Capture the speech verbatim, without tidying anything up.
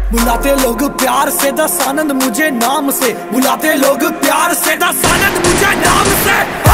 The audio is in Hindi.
बुलाते लोग प्यार से दस आनंद मुझे नाम से, बुलाते लोग प्यार से दस आनंद मुझे नाम से।